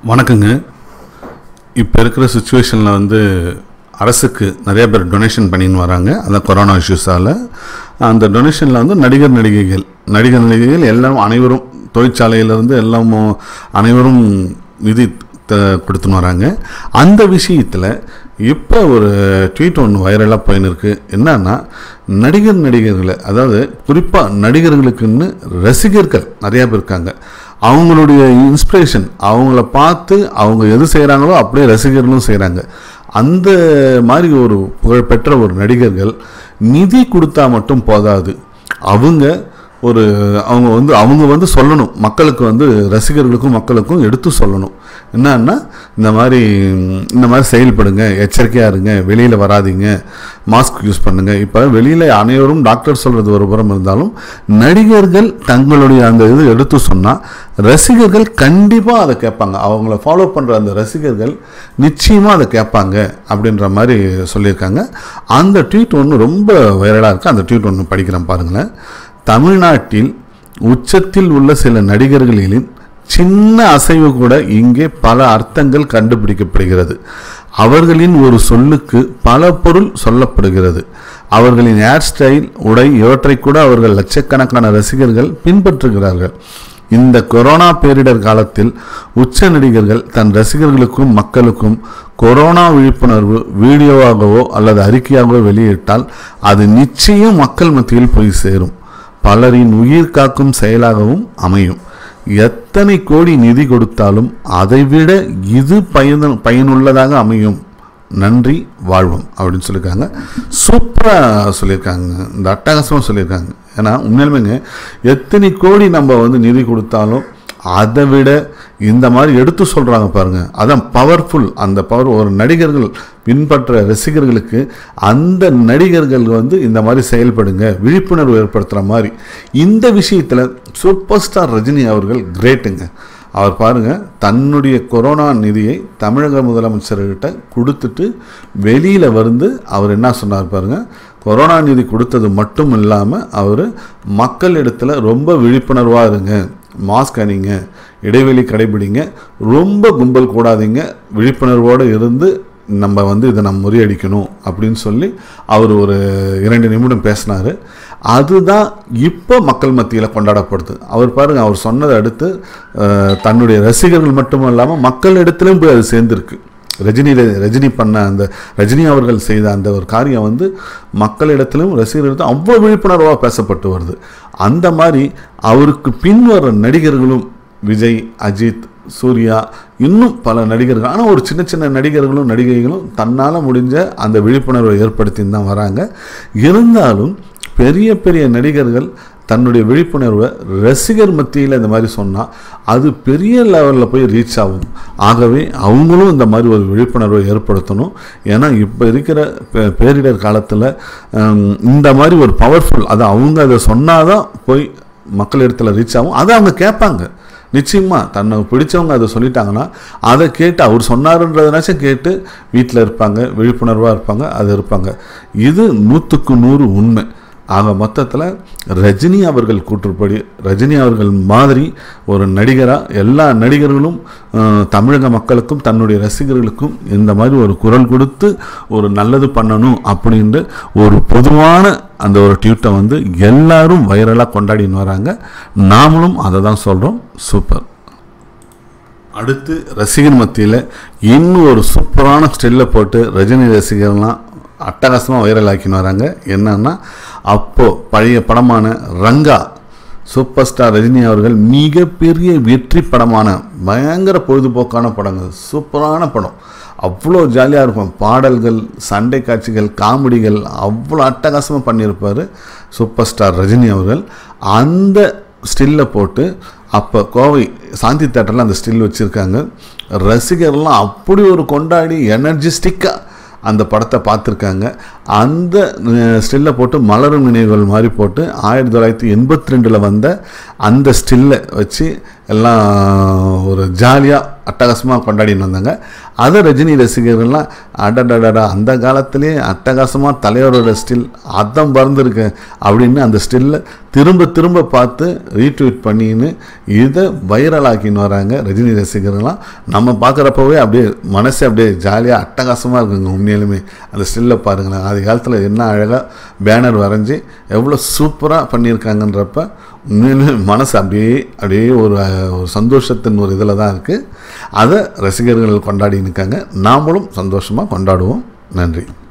வணக்கங்க. இப்போ இருக்கிற சுச்சுவேஷனில் அரசுக்கு நிறைய பேர் டொனேஷன் பண்ணின்னு வராங்க. அதான் கொரோனா இஷ்யூஸால் அந்த டொனேஷனில் நடிகர்கள் எல்லாரும் அனைவரும் தொழிற்சாலையிலேருந்து அனைவரும் நிதி கொடுத்துன்னு வராங்க. அந்த விஷயத்தில் இப்போ ஒரு ட்வீட் ஒன்று வைரலாக போயின்னு இருக்குது. என்னன்னா, நடிகர்களை, அதாவது குறிப்பாக நடிகர்களுக்குன்னு ரசிகர்கள் நிறையா பேர் இருக்காங்க. அவங்களுடைய இன்ஸ்பிரேஷன், அவங்கள பார்த்து அவங்க எது செய்கிறாங்களோ அப்படியே ரசிகர்களும் செய்கிறாங்க. அந்த மாதிரி ஒரு புகழ்பெற்ற ஒரு நடிகர்கள் நிதி கொடுத்தா மட்டும் போதாது, அவங்க சொல்லணும் மக்களுக்கு, ரசிகர்களுக்கும் மக்களுக்கும் எடுத்து சொல்லணும். என்னன்னா, இந்த மாதிரி செயல்படுங்க, எச்சரிக்கையாக இருங்க, வெளியில் வராதிங்க, மாஸ்க் யூஸ் பண்ணுங்க. இப்போ வெளியில் அனைவரும் டாக்டர் சொல்கிறது ஒரு புறம் இருந்தாலும், நடிகர்கள் தங்களுடைய அந்த இது எடுத்து சொன்னால் ரசிகர்கள் கண்டிப்பாக அதை கேட்பாங்க. அவங்கள ஃபாலோ பண்ணுற அந்த ரசிகர்கள் நிச்சயமாக அதை கேட்பாங்க அப்படின்ற மாதிரி சொல்லியிருக்காங்க. அந்த ட்வீட் ஒன்று ரொம்ப வைரலாக இருக்குது. அந்த ட்வீட் ஒன்று படிக்கிறேன் பாருங்களேன். தமிழ்நாட்டில் உச்சத்தில் உள்ள சில நடிகர்களின் சின்ன அசைவு கூட இங்கே பல அர்த்தங்கள் கண்டுபிடிக்கப்படுகிறது. அவர்களின் ஒரு சொல்லுக்கு பல பொருள் சொல்லப்படுகிறது. அவர்களின் ஹேர் ஸ்டைல், உடை இவற்றை கூட அவர்கள் லட்சக்கணக்கான ரசிகர்கள் பின்பற்றுகிறார்கள். இந்த கொரோனா பேரிடர் காலத்தில் உச்ச நடிகர்கள் தன் ரசிகர்களுக்கும் மக்களுக்கும் கொரோனா விழிப்புணர்வு வீடியோவாகவோ அல்லது அறிக்கையாகவோ வெளியிட்டால் அது நிச்சயம் மக்கள் மத்தியில் போய் சேரும். பலரின் உயிர் காக்கும் செயலாகவும் அமையும். எத்தனை கோடி நிதி கொடுத்தாலும் அதைவிட இது பயனுள்ளதாக அமையும். நன்றி, வாழ்வோம் அப்படின்னு சொல்லியிருக்காங்க. சூப்பராக சொல்லியிருக்காங்க, இந்த அட்டகாசமாக சொல்லியிருக்காங்க. ஏன்னா உண்மையிலுமேங்க, எத்தனை கோடி நம்ம நிதி கொடுத்தாலும் அதை விட இந்த மாதிரி எடுத்து சொல்கிறாங்க பாருங்கள். அதான் பவர்ஃபுல். அந்த பவர் ஒரு நடிகர்கள் பின்பற்ற ரசிகர்களுக்கு அந்த நடிகர்கள் இந்த மாதிரி செயல்படுங்க, விழிப்புணர்வு ஏற்படுத்துகிற மாதிரி. இந்த விஷயத்தில் சூப்பர் ஸ்டார் ரஜினி அவர்கள் கிரேட்டுங்க. அவர் பாருங்கள், தன்னுடைய கொரோனா நிதியை தமிழக முதலமைச்சர்கிட்ட கொடுத்துட்டு வெளியில் அவர் என்ன சொன்னார் பாருங்கள். கொரோனா நிதி கொடுத்தது மட்டும் இல்லாமல் அவர் மக்கள் இடத்துல ரொம்ப விழிப்புணர்வாக இருங்க, மாஸ்க் அணிங்க, இடைவெளி கடைபிடிங்க, ரொம்ப கும்பல் கூடாதீங்க, விழிப்புணர்வோடு இருந்து நம்ம இதை முறியடிக்கணும் அப்படின்னு சொல்லி அவர் ஒரு 2 நிமிடம் பேசினார். அதுதான் இப்போ மக்கள் மத்தியில் கொண்டாடப்படுது. அவர் பாருங்கள், அவர் சொன்னதை அடுத்து தன்னுடைய ரசிகர்கள் மட்டும் இல்லாமல் மக்கள் இடத்துலையும் போய் அது சேர்ந்துருக்கு. ரஜினி பண்ண அந்த ரஜினி அவர்கள் செய்த அந்த ஒரு காரியம் மக்களிடத்திலும் ரசிகர்களிடத்திலும் அவ்வளோ விழிப்புணர்வாக பேசப்பட்டு வருது. அந்த மாதிரி அவருக்கு பின் வர நடிகர்களும் விஜய், அஜித், சூர்யா, இன்னும் பல நடிகர்கள், ஆனால் ஒரு சின்ன சின்ன நடிகர்களும் நடிகைகளும் தன்னால் முடிஞ்ச அந்த விழிப்புணர்வை ஏற்படுத்தின்னு தான் வராங்க. இருந்தாலும் பெரிய பெரிய நடிகர்கள் தன்னுடைய விழிப்புணர்வை ரசிகர் மத்தியில் இந்த மாதிரி சொன்னால் அது பெரிய லெவலில் போய் ரீச் ஆகும். ஆகவே அவங்களும் இந்த மாதிரி ஒரு விழிப்புணர்வை ஏற்படுத்தணும். ஏன்னா இப்போ இருக்கிற பேரிடர் காலத்தில் இந்த மாதிரி ஒரு பவர்ஃபுல், அவங்க அதை சொன்னால் தான் போய் மக்கள் இடத்துல ரீச் ஆகும். அதை அவங்க கேட்பாங்க. நிச்சயமாக தன்னை பிடிச்சவங்க அதை சொல்லிட்டாங்கன்னா அதை கேட்டு, அவர் சொன்னாருன்றதுனாச்சும் கேட்டு வீட்டில் இருப்பாங்க, விழிப்புணர்வாக இருப்பாங்க, அது இருப்பாங்க. இது 100க்கு 100 உண்மை. ஆக மொத்தத்தில் ரஜினி அவர்கள் கூற்றுப்படி, ரஜினி அவர்கள் மாதிரி ஒரு நடிகராக எல்லா நடிகர்களும் தமிழக மக்களுக்கும் தன்னுடைய ரசிகர்களுக்கும் இந்த மாதிரி ஒரு குரல் கொடுத்து ஒரு நல்லது பண்ணணும் அப்படின்ட்டு ஒரு பொதுவான அந்த ஒரு ட்வீட்டை எல்லாரும் வைரலாக கொண்டாடின்னு வராங்க. நாமளும் அதை தான் சொல்கிறோம். சூப்பர். அடுத்து ரசிகர் மத்தியில் இன்னும் ஒரு சூப்பரான ஸ்டில்லை போட்டு ரஜினி ரசிகர்லாம் அட்டகாசமாக வைரல் ஆக்கின்னு வராங்க. என்னன்னா, அப்போது பழைய படமான ரங்கா, சூப்பர் ஸ்டார் ரஜினி அவர்கள் மிகப்பெரிய வெற்றி படமான பயங்கர பொழுதுபோக்கான படங்கள், சூப்பரான படம், அவ்வளோ ஜாலியாக இருக்கும். பாடல்கள், சண்டை காட்சிகள், காமெடிகள் அவ்வளோ அட்டகாசமாக பண்ணியிருப்பார் சூப்பர் ஸ்டார் ரஜினி அவர்கள். அந்த ஸ்டில்லை போட்டு அப்போ கோவை சாந்தி தேட்டரில் அந்த ஸ்டில் வச்சுருக்காங்க. ரசிகர்லாம் அப்படி ஒரு கொண்டாடி எனர்ஜிஸ்டிக்காக அந்த படத்தை பார்த்துருக்காங்க. அந்த ஸ்டில்லை போட்டு மலரும் நினைவுகள் மாதிரி போட்டு 1982 வந்த அந்த ஸ்டில்லை வச்சு எல்லாம் ஒரு ஜாலியாக அட்டகாசமாக கொண்டாடின்னு வந்தாங்க. அதை ரஜினி ரசிகர்கள்லாம் அடடடா அந்த காலத்திலே அட்டகாசமாக தலைவரோட ஸ்டில் அதான் பறந்துருக்கு அப்படின்னு அந்த ஸ்டில்லை திரும்ப திரும்ப பார்த்து ரீட்வீட் பண்ணின்னு இதை வைரலாக்கின்னு வராங்க ரஜினி ரசிகர்கள்லாம். நம்ம பார்க்குறப்பவே அப்படியே மனசே அப்படியே ஜாலியாக அட்டகாசமாக இருக்குங்க. உண்மையிலுமே அந்த ஸ்டில்லை பாருங்களேன், ஆதி காலத்தில் என்ன அழகாக பேனர் வரைஞ்சி எவ்வளோ சூப்பராக பண்ணியிருக்காங்கன்றப்ப உண்மையிலுமே மனசு அப்படியே ஒரு சந்தோஷத்தின் ஒரு இதில் தான் இருக்குது. அதை ரசிகர்கள் கொண்டாடி இருக்காங்க. நாமளும் சந்தோஷமாக கொண்டாடுவோம். நன்றி.